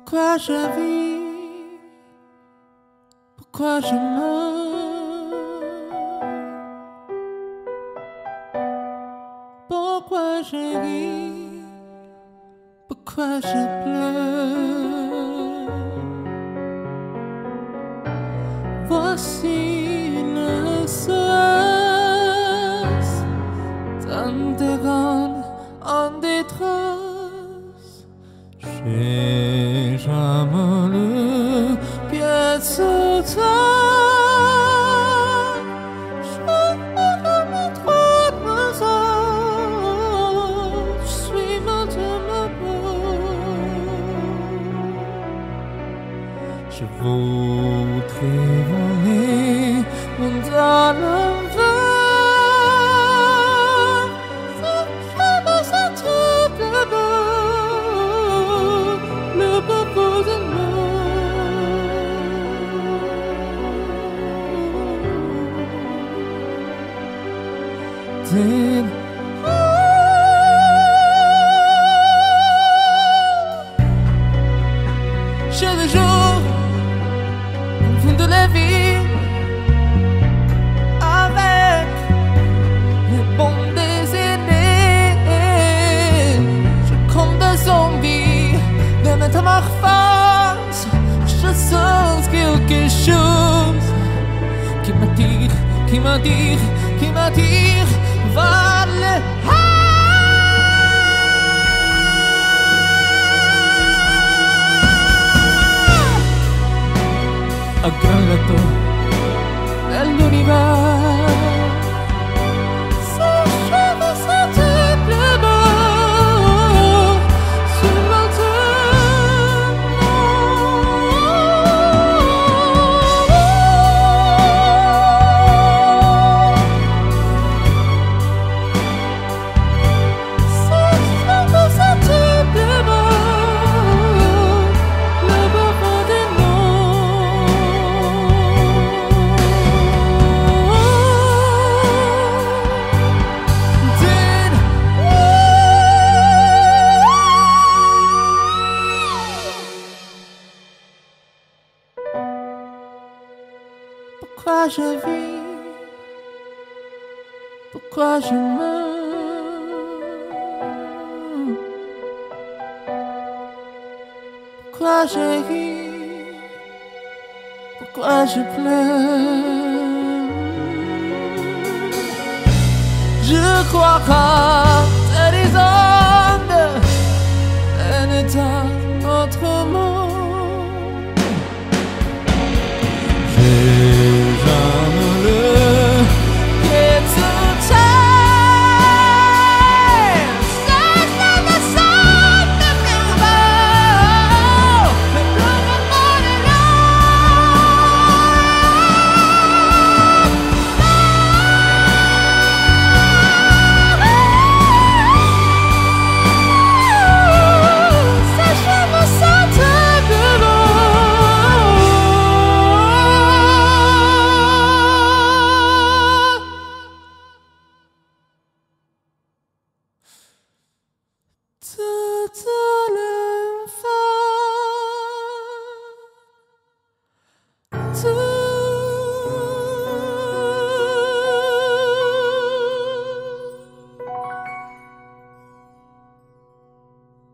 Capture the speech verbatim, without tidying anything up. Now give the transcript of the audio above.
Pourquoi je vis? Pourquoi je meurs? Pourquoi je ris? Pourquoi je pleure? Voici le soir, tant de grande en détresse. J'ai jamais le pied sur terre. Je me trop de je suis maintenant je voudrais voler mon dans l'envers. Je me sens tout le beau, le beau de moi. Then j'ai le jour au fond de la vie avec les bons désirs. Je compte des zombies de métamorphose. Je sens quelque chose qui m'attire, qui m'attire, qui m'attire vers le aggravato dell'universo. Se je me sentais plus beau sur la pourquoi je vis? Pourquoi je meurs? Pourquoi je ris? Pourquoi je pleure? Je crois que